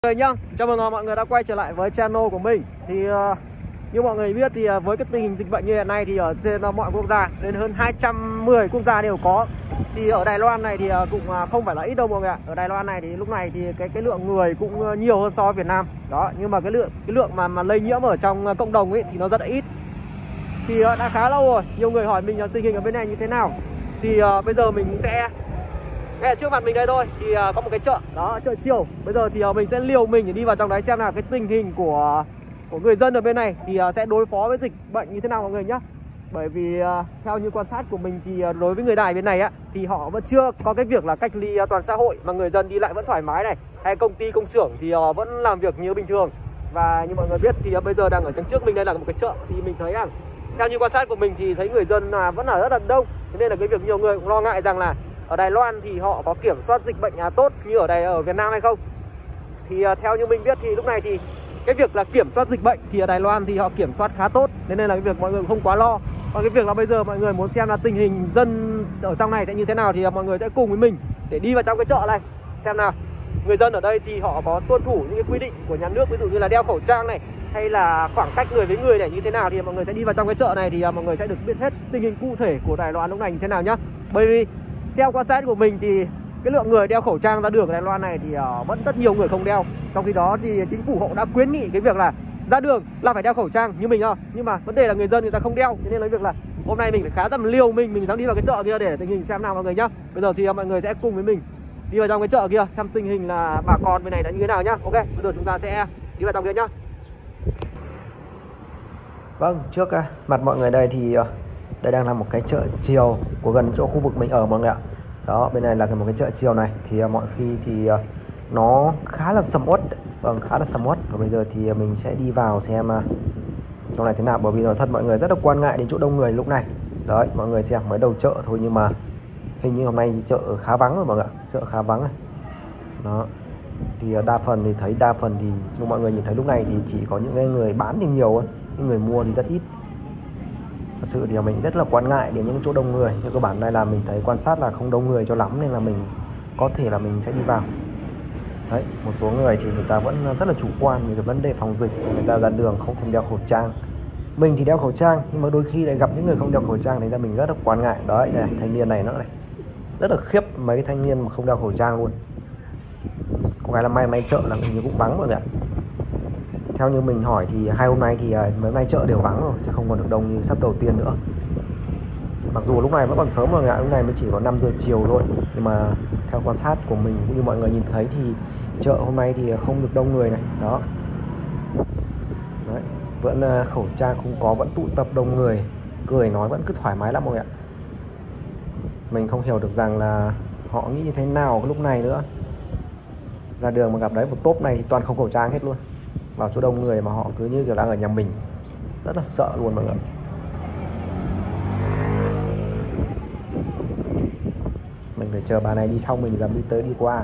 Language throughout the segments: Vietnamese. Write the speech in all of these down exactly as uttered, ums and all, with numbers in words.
Mọi người nhá, chào mừng mọi người đã quay trở lại với channel của mình. Thì uh, như mọi người biết thì uh, với cái tình hình dịch bệnh như hiện nay thì ở trên uh, mọi quốc gia đến hơn hai trăm mười quốc gia đều có. Thì ở Đài Loan này thì uh, cũng uh, không phải là ít đâu mọi người ạ. Ở Đài Loan này thì lúc này thì cái cái lượng người cũng uh, nhiều hơn so với Việt Nam. Đó, nhưng mà cái lượng cái lượng mà mà lây nhiễm ở trong uh, cộng đồng ấy thì nó rất là ít. Thì uh, đã khá lâu rồi, nhiều người hỏi mình uh, tình hình ở bên này như thế nào. Thì uh, bây giờ mình sẽ ngay trước mặt mình đây thôi thì uh, có một cái chợ, đó, chợ chiều. Bây giờ thì uh, mình sẽ liều mình để đi vào trong đấy xem là cái tình hình của của người dân ở bên này thì uh, sẽ đối phó với dịch bệnh như thế nào mọi người nhé. Bởi vì uh, theo như quan sát của mình thì uh, đối với người Đài bên này á thì họ vẫn chưa có cái việc là cách ly uh, toàn xã hội, mà người dân đi lại vẫn thoải mái này, hay công ty công xưởng thì uh, vẫn làm việc như bình thường. Và như mọi người biết thì uh, bây giờ đang ở đằng trước mình đây là một cái chợ, thì mình thấy rằng uh, theo như quan sát của mình thì thấy người dân uh, vẫn ở rất là đông. Thế nên là cái việc nhiều người cũng lo ngại rằng là ở Đài Loan thì họ có kiểm soát dịch bệnh tốt như ở đây ở Việt Nam hay không. Thì uh, theo như mình biết thì lúc này thì cái việc là kiểm soát dịch bệnh thì ở Đài Loan thì họ kiểm soát khá tốt, thế nên là cái việc mọi người không quá lo. Còn cái việc là bây giờ mọi người muốn xem là tình hình dân ở trong này sẽ như thế nào thì uh, mọi người sẽ cùng với mình để đi vào trong cái chợ này xem nào. Người dân ở đây thì họ có tuân thủ những cái quy định của nhà nước, ví dụ như là đeo khẩu trang này, hay là khoảng cách người với người này như thế nào, thì mọi người sẽ đi vào trong cái chợ này thì uh, mọi người sẽ được biết hết tình hình cụ thể của Đài Loan lúc này như thế nào nhá. Bởi vì theo quan sát của mình thì cái lượng người đeo khẩu trang ra đường ở Đài Loan này thì uh, vẫn rất nhiều người không đeo. Trong khi đó thì chính phủ họ đã khuyến nghị cái việc là ra đường là phải đeo khẩu trang như mình thôi. Nhưng mà vấn đề là người dân người ta không đeo, thế nên là việc là hôm nay mình phải khá tầm liều mình mình dám đi vào cái chợ kia để tình hình xem nào mọi người nhá. Bây giờ thì uh, mọi người sẽ cùng với mình đi vào trong cái chợ kia xem tình hình là bà con bên này đã như thế nào nhá. Ok, bây giờ chúng ta sẽ đi vào trong kia nhá. Vâng, trước uh, mặt mọi người đây thì uh, đây đang là một cái chợ chiều của gần chỗ khu vực mình ở mọi người ạ. Đó, bên này là một cái chợ chiều này thì uh, mọi khi thì uh, nó khá là sầm uất, vâng, khá là sầm uất. Và bây giờ thì uh, mình sẽ đi vào xem uh, trong này thế nào, bởi vì nói thật mọi người rất là quan ngại đến chỗ đông người lúc này. Đấy, mọi người xem mới đầu chợ thôi nhưng mà hình như hôm nay chợ khá vắng rồi mọi người ạ, chợ khá vắng rồi. Đó, thì uh, đa phần thì thấy đa phần thì như mọi người nhìn thấy lúc này thì chỉ có những cái người bán thì nhiều thôi, những người mua thì rất ít. Thật sự thì mình rất là quan ngại đến những chỗ đông người, nhưng cơ bản này là mình thấy quan sát là không đông người cho lắm nên là mình có thể là mình sẽ đi vào. Đấy, một số người thì người ta vẫn rất là chủ quan về cái vấn đề phòng dịch, người ta ra đường không thèm đeo khẩu trang. Mình thì đeo khẩu trang nhưng mà đôi khi lại gặp những người không đeo khẩu trang, thành ra mình rất là quan ngại. Đấy này, thanh niên này nữa này, rất là khiếp mấy cái thanh niên mà không đeo khẩu trang luôn. Có cái là may may chợ là mình như cũng vắng rồi ạ. Theo như mình hỏi thì hai hôm nay thì mấy hôm nay chợ đều vắng rồi, chứ không còn được đông như sắp đầu tiên nữa. Mặc dù lúc này vẫn còn sớm rồi ạ, lúc này mới chỉ có năm giờ chiều thôi. Nhưng mà theo quan sát của mình cũng như mọi người nhìn thấy thì chợ hôm nay thì không được đông người này. Đó. Đấy, vẫn khẩu trang không có, vẫn tụ tập đông người, cười nói vẫn cứ thoải mái lắm mọi người ạ. Mình không hiểu được rằng là họ nghĩ như thế nào cái lúc này nữa. Ra đường mà gặp đấy một tốp này thì toàn không khẩu trang hết luôn, vào chỗ đông người mà họ cứ như kiểu đang ở nhà mình, rất là sợ luôn mọi người. Mình phải chờ bà này đi xong mình dám đi tới đi qua.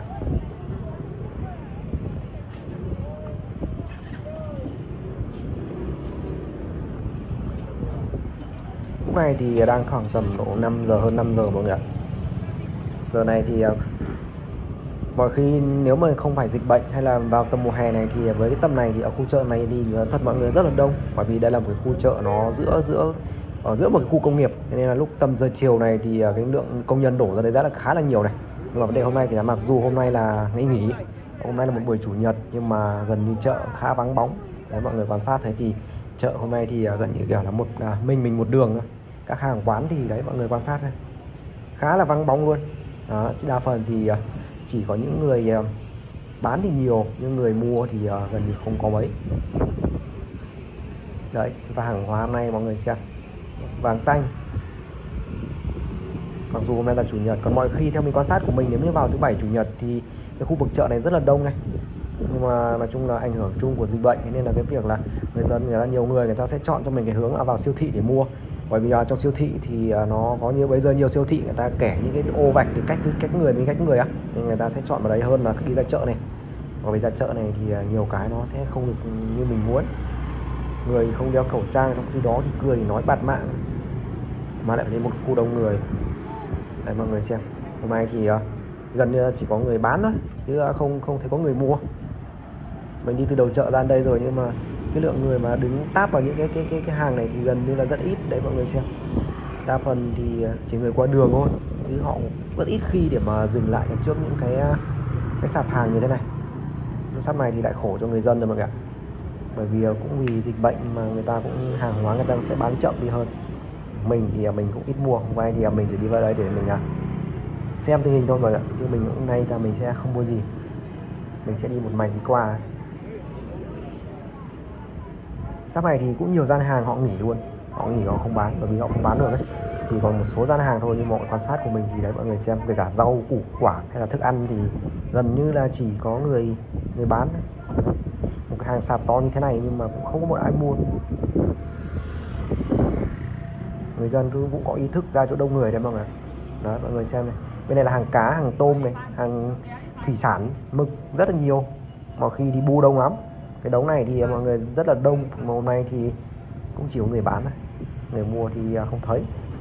Lúc này thì đang khoảng tầm độ năm giờ, hơn năm giờ mọi người ạ. Giờ này thì mọi khi nếu mà không phải dịch bệnh hay là vào tầm mùa hè này thì với cái tầm này thì ở khu chợ này thì thật mọi người rất là đông, bởi vì đây là một cái khu chợ nó giữa giữa ở giữa một cái khu công nghiệp, nên là lúc tầm giờ chiều này thì cái lượng công nhân đổ ra đây rất là khá là nhiều này. Nhưng mà vấn đề hôm nay thì mặc dù hôm nay là ngày nghỉ, hôm nay là một buổi chủ nhật nhưng mà gần như chợ khá vắng bóng. Đấy, mọi người quan sát thấy thì chợ hôm nay thì gần như kiểu là một à, mình mình một đường thôi. Các hàng quán thì đấy mọi người quan sát thôi, khá là vắng bóng luôn. Đó, đa phần thì chỉ có những người bán thì nhiều, nhưng người mua thì gần như không có mấy. Đấy, và hàng hóa hôm nay mọi người xem vàng tanh. Mặc dù hôm nay là chủ nhật, còn mọi khi theo mình quan sát của mình nếu như vào thứ bảy chủ nhật thì cái khu vực chợ này rất là đông này. Nhưng mà nói chung là ảnh hưởng chung của dịch bệnh, nên là cái việc là người dân người ta nhiều người người ta sẽ chọn cho mình cái hướng là vào siêu thị để mua. Bởi vì trong siêu thị thì nó có như bây giờ nhiều siêu thị người ta kẻ những cái ô vạch để cách cách người với cách người á, nên người ta sẽ chọn vào đấy hơn là đi ra chợ này. Bởi vì ra chợ này thì nhiều cái nó sẽ không được như mình muốn. Người không đeo khẩu trang, trong khi đó thì cười nói bạt mạng, mà lại đến một khu đông người. Đấy mọi người xem, hôm nay thì gần như chỉ có người bán thôi chứ không không thấy có người mua. Mình đi từ đầu chợ ra đây rồi nhưng mà cái lượng người mà đứng táp vào những cái cái cái cái hàng này thì gần như là rất ít. Đấy mọi người xem, đa phần thì chỉ người qua đường thôi, chứ họ rất ít khi để mà dừng lại trước những cái cái sạp hàng như thế này. Sắp này thì lại khổ cho người dân rồi mọi người ạ, bởi vì cũng vì dịch bệnh mà người ta cũng hàng hóa người ta sẽ bán chậm đi hơn. Mình thì mình cũng ít mua, hôm nay thì mình chỉ đi vào đây để mình xem tình hình thôi mọi người ạ, chứ mình hôm nay là mình sẽ không mua gì, mình sẽ đi một mạch đi qua. Sắp này thì cũng nhiều gian hàng họ nghỉ luôn, họ nghỉ họ không bán, bởi vì họ không bán được ấy. Chỉ còn một số gian hàng thôi, nhưng mọi quan sát của mình thì đấy mọi người xem, kể cả rau củ quả hay là thức ăn thì gần như là chỉ có người người bán đấy. Một cái hàng sạp to như thế này nhưng mà cũng không có một ai mua. Người dân cũng có ý thức ra chỗ đông người đấy mọi người. Đó mọi người xem này, bên này là hàng cá, hàng tôm này, hàng thủy sản, mực rất là nhiều, mà khi đi bu đông lắm. Cái đống này thì mọi người rất là đông, mà hôm nay thì cũng chỉ có người bán thôi, người mua thì không thấy.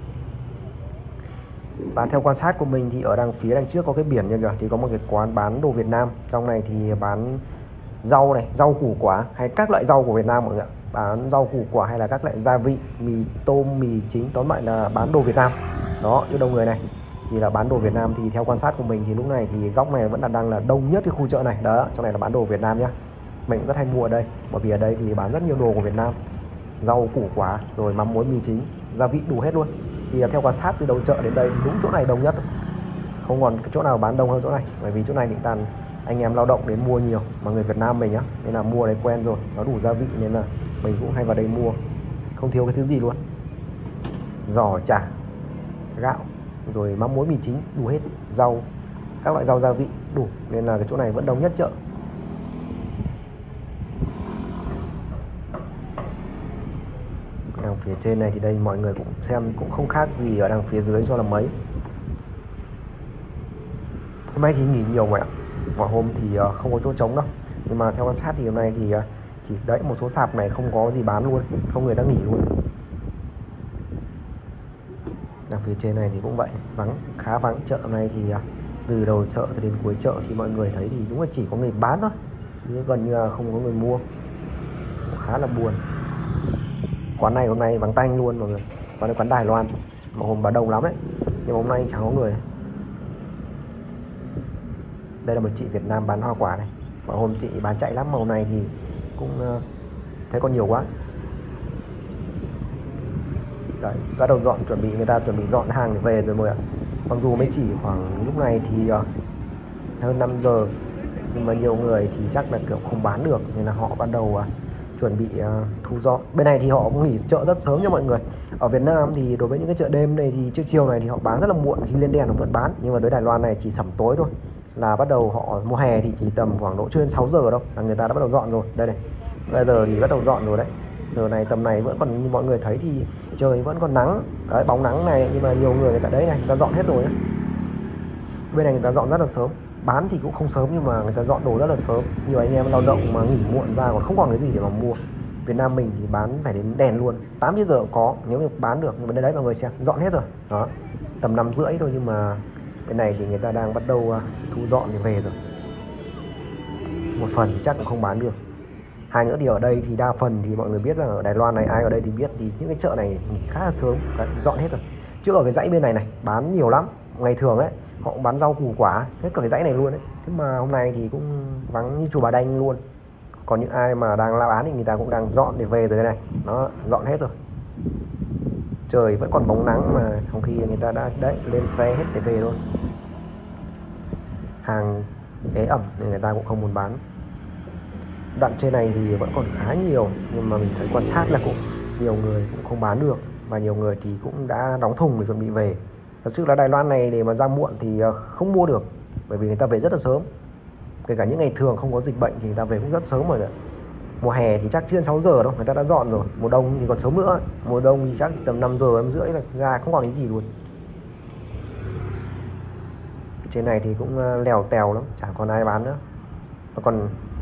Và theo quan sát của mình thì ở đằng phía đằng trước có cái biển như kìa, thì có một cái quán bán đồ Việt Nam. Trong này thì bán rau này, rau củ quả hay các loại rau của Việt Nam mọi người ạ. Bán rau củ quả hay là các loại gia vị, mì tôm, mì chính, tóm lại là bán đồ Việt Nam. Đó, chỗ đông người này thì là bán đồ Việt Nam. Thì theo quan sát của mình thì lúc này thì góc này vẫn là đang là đông nhất cái khu chợ này. Đó, trong này là bán đồ Việt Nam nhá. Mình cũng rất hay mua ở đây, bởi vì ở đây thì bán rất nhiều đồ của Việt Nam, rau củ quả rồi mắm muối mì chính, gia vị đủ hết luôn. Thì theo quan sát từ đầu chợ đến đây thì đúng chỗ này đông nhất, không còn chỗ nào bán đông hơn chỗ này, bởi vì chỗ này thì toàn anh em lao động đến mua nhiều, mà người Việt Nam mình á, nên là mua đấy quen rồi, nó đủ gia vị nên là mình cũng hay vào đây mua, không thiếu cái thứ gì luôn. Giò chả, gạo, rồi mắm muối mì chính đủ hết, rau, các loại rau gia vị đủ, nên là cái chỗ này vẫn đông nhất chợ. Đằng phía trên này thì đây mọi người cũng xem cũng không khác gì ở đằng phía dưới cho là mấy. Hôm nay thì nghỉ nhiều mọi ạ, mọi hôm thì không có chỗ trống đâu, nhưng mà theo quan sát thì hôm nay thì chỉ đấy một số sạp này không có gì bán luôn, không người ta nghỉ luôn. Đằng phía trên này thì cũng vậy, vắng, khá vắng. Chợ này thì từ đầu chợ cho đến cuối chợ thì mọi người thấy thì đúng là chỉ có người bán thôi, chứ gần như là không có người mua, cũng khá là buồn. Quán này hôm nay vắng tanh luôn mọi người, quán này quán Đài Loan, mà hôm bán đông lắm đấy, nhưng mà hôm nay chẳng có người. Đây là một chị Việt Nam bán hoa quả này, mà hôm chị bán chạy lắm, mà hôm nay thì cũng uh, thấy còn nhiều quá. Đấy, bắt đầu dọn, chuẩn bị người ta chuẩn bị dọn hàng để về rồi mọi ạ. Mặc dù mới chỉ khoảng lúc này thì uh, hơn năm giờ, nhưng mà nhiều người thì chắc là kiểu không bán được, nên là họ bắt đầu uh, chuẩn bị uh, thu dọn. Bên này thì họ cũng nghỉ chợ rất sớm nha mọi người. Ở Việt Nam thì đối với những cái chợ đêm này thì trưa chiều này thì họ bán rất là muộn, khi lên đèn họ vẫn bán, nhưng mà đối Đài Loan này chỉ sẩm tối thôi là bắt đầu họ. Mùa hè thì chỉ tầm khoảng độ chưa đến sáu giờ đâu là người ta đã bắt đầu dọn rồi. Đây này, bây giờ thì bắt đầu dọn rồi đấy. Giờ này tầm này vẫn còn, như mọi người thấy thì trời vẫn còn nắng đấy, bóng nắng này, nhưng mà nhiều người người ta đấy này, người ta dọn hết rồi ấy. Bên này người ta dọn rất là sớm, bán thì cũng không sớm nhưng mà người ta dọn đồ rất là sớm. Nhiều anh em lao động mà nghỉ muộn ra còn không còn cái gì để mà mua. Việt Nam mình thì bán phải đến đèn luôn, tám chín giờ có nếu như bán được, nhưng mà đây đấy mọi người xem dọn hết rồi đó, tầm năm rưỡi thôi, nhưng mà bên này thì người ta đang bắt đầu thu dọn để về rồi. Một phần thì chắc cũng không bán được, hai nữa thì ở đây thì đa phần thì mọi người biết rằng ở Đài Loan này, ai ở đây thì biết thì những cái chợ này nghỉ khá là sớm, đấy, dọn hết rồi. Chứ ở cái dãy bên này này bán nhiều lắm, ngày thường ấy họ cũng bán rau củ quả hết cả cái dãy này luôn đấy. Thế mà hôm nay thì cũng vắng như chùa Bà Đanh luôn. Còn những ai mà đang la bán thì người ta cũng đang dọn để về rồi đây này, nó dọn hết rồi. Trời vẫn còn bóng nắng mà trong khi người ta đã đấy lên xe hết để về thôi. Hàng ế ẩm nên người ta cũng không muốn bán. Đoạn trên này thì vẫn còn khá nhiều, nhưng mà mình thấy quan sát là cũng nhiều người cũng không bán được, và nhiều người thì cũng đã đóng thùng để chuẩn bị về. Thật sự là Đài Loan này để mà ra muộn thì không mua được, bởi vì người ta về rất là sớm. Kể cả những ngày thường không có dịch bệnh thì người ta về cũng rất sớm rồi. Mùa hè thì chắc chưa sáu giờ đâu, người ta đã dọn rồi. Mùa đông thì còn sớm nữa, mùa đông thì chắc tầm năm giờ, năm rưỡi là ra không còn cái gì luôn. Trên này thì cũng lèo tèo lắm, chẳng còn ai bán nữa. Và còn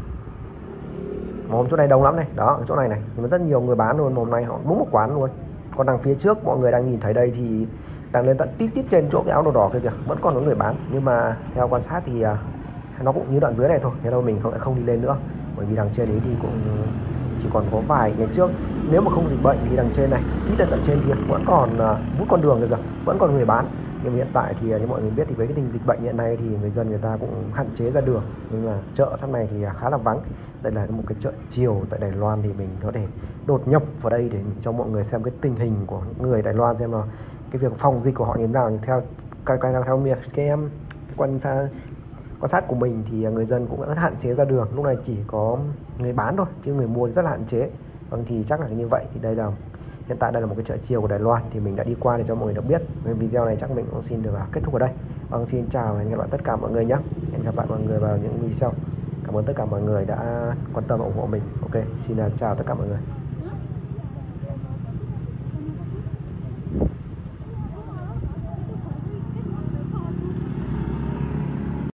mà hôm chỗ này đông lắm này, đó chỗ này này, nhưng mà rất nhiều người bán luôn, mà hôm nay họ đúng một quán luôn. Còn đằng phía trước mọi người đang nhìn thấy đây thì đang lên tận tít tít trên chỗ cái áo đồ đỏ kia kìa, vẫn còn có người bán, nhưng mà theo quan sát thì nó cũng như đoạn dưới này thôi, thế đâu mình không lại không đi lên nữa. bởi vì đằng trên đấy thì cũng chỉ còn có vài ngày trước nếu mà không dịch bệnh thì đằng trên này ít tận tận trên kia vẫn còn uh, vút con đường kìa, vẫn còn người bán. Nhưng hiện tại thì như mọi người biết thì với cái tình dịch bệnh hiện nay thì người dân người ta cũng hạn chế ra đường, nhưng mà chợ sắp này thì khá là vắng. Đây là một cái chợ chiều tại Đài Loan, thì mình có thể đột nhập vào đây để cho mọi người xem cái tình hình của người Đài Loan, xem là cái việc phòng dịch của họ như thế nào. Theo cái cái theo cái, cái, cái quan sát quan sát của mình thì người dân cũng rất hạn chế ra đường, lúc này chỉ có người bán thôi chứ người mua thì rất là hạn chế. Vâng, thì chắc là như vậy. Thì đây là hiện tại đây là một cái chợ chiều của Đài Loan, thì mình đã đi qua để cho mọi người được biết. Với video này chắc mình cũng xin được kết thúc ở đây. Vâng, xin chào và hẹn gặp lại tất cả mọi người nhé. Hẹn gặp lại mọi người vào những video. Cảm ơn tất cả mọi người đã quan tâm và ủng hộ mình. Ok, xin chào tất cả mọi người.